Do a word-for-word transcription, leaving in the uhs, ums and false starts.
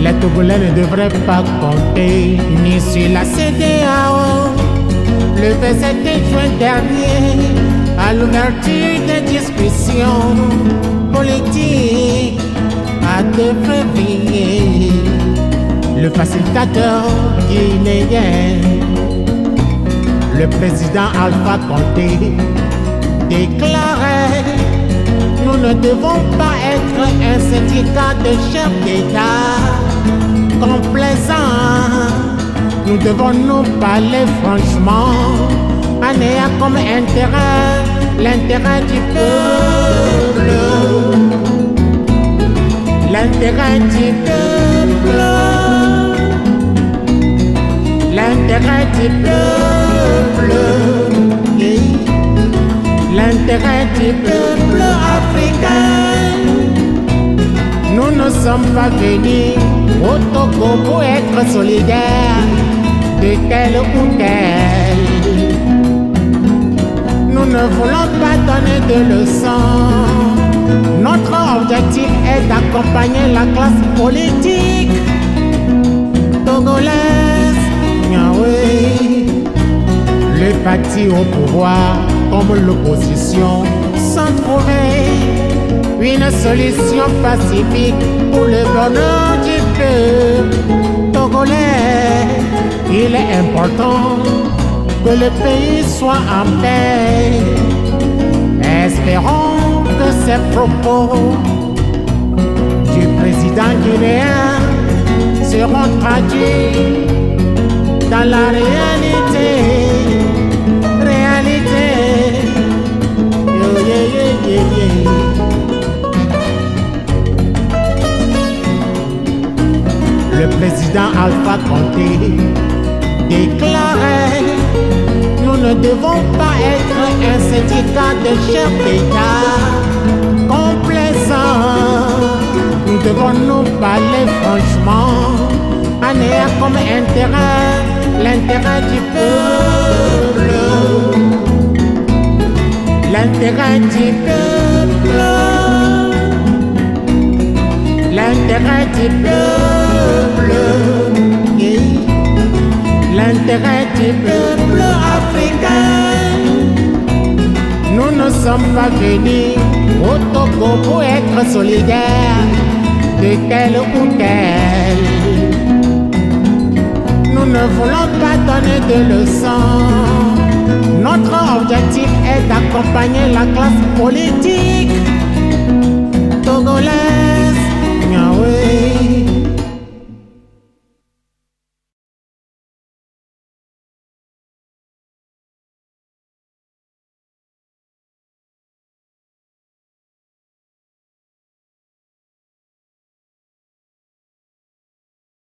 Les Togolais ne devraient pas compter ni sur la C D A O. Le vingt-sept juin dernier, à l'ouverture des discussions politiques à deux février, le facilitateur guinéen, le président Alpha Condé, déclarait: nous ne devons pas être un syndicat de chefs d'État complaisants. Nous devons nous parler franchement, en ayant comme intérêt l'intérêt du peuple, l'intérêt du peuple, l'intérêt du peuple, l'intérêt du peuple africain. Nous ne sommes pas venus au Togo pour être solidaires de tel ou tel. Nous ne voulons pas donner de leçons. Notre objectif est d'accompagner la classe politique togolaise. Oui. Les partis au pouvoir comme l'opposition sans trouver une solution pacifique pour le bonheur du peuple togolais. Il est important que le pays soit en paix. Espérons que ces propos du président guinéen seront traduits dans la réalité. Réalité. Yo, yeah, yeah, yeah, yeah. Le président Alpha Condé déclarait: nous ne devons pas être un syndicat de chefs d'État complaisants. Nous devons nous parler franchement, en ayant comme intérêt l'intérêt du peuple, l'intérêt du peuple, l'intérêt du peuple, l'intérêt du peuple africain. Nous ne sommes pas venus au Togo pour être solidaires de tel ou tel. Nous ne voulons pas donner de leçons. Notre objectif est d'accompagner la classe politique togolaise.